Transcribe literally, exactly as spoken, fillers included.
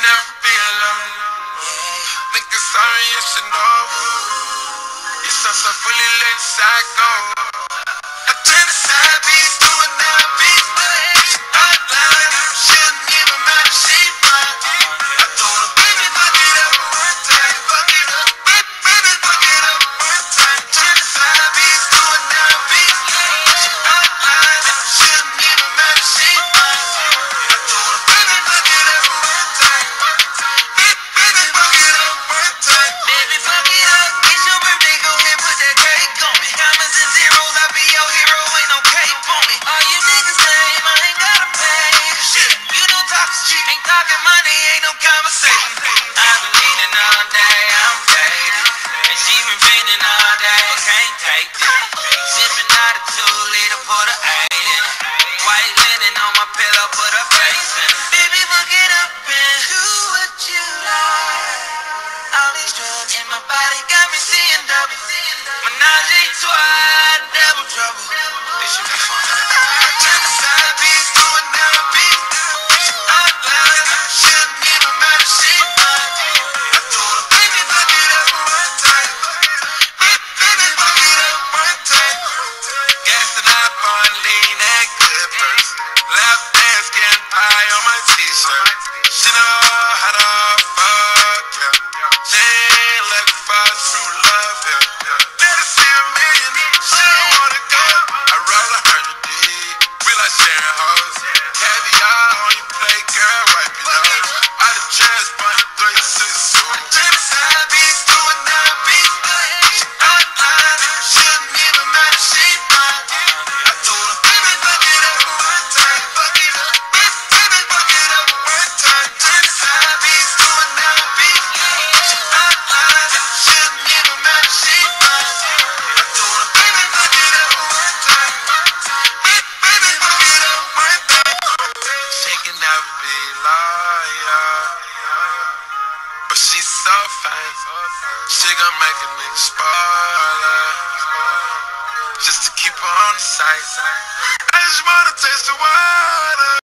never be alone. Nigga, sorry, you should know. You're so, so fully let psycho. I turn the side piece to another piece. Hotline, shouldn't even matter, she mine. I told her, baby, fuck it up one time. Fuck it up, baby, fuck it up one time. Turn the side piece to another piece. Hotline, shouldn't even matter, she mine. I told her, baby, fuck it up one time. Baby, fuck it up one time. Baby, fuck it up. It's your birthday, go ahead, put that cake on me. Commas and zeros, I be your hero, ain't no cape on me. All you niggas lame, I ain't gotta pay. Shit, you know talking shit, ain't talking money, ain't no conversation. I've been leaning all day, I'm faded. And she been feeling all day, but can't take this. Sipping out a two liter, put a eight in it. White linen on my pillow, put a face in it. Baby, fuck it up and do what you like. All these drugs in my body got me seeing double. Menage a trois, double trouble. This should be fun. I turn the side piece to another piece. Hotline, shouldn't even matter, she mine. I told her, baby, fuck it up one time. Baby, fuck it up one time. Gassing up on lean and clippers. Lap dance, getting pie on my t-shirt. She know how to fuck, yeah. She ain't looking for true love, yeah. Let her see a million, she don't wanna go. I roll a hundred deep, we like sharing hoes. Caviar on your plate, girl, wipe your nose. I the chance, bunch three, six, two. Turn the side piece to another piece. Hotline, shouldn't even matter, she mine. I told her, baby, fuck it up one time. Fuck it up, baby, fuck it up one time. Turn the side piece to another piece. Hotline, shouldn't even matter, she mine. I told her, baby, fuck it up one time. Baby, fuck it up one time. She can never be loyal, but she's so fine. She gon' make a nigga spoiler, just to keep her on the side. I just wanna taste the water.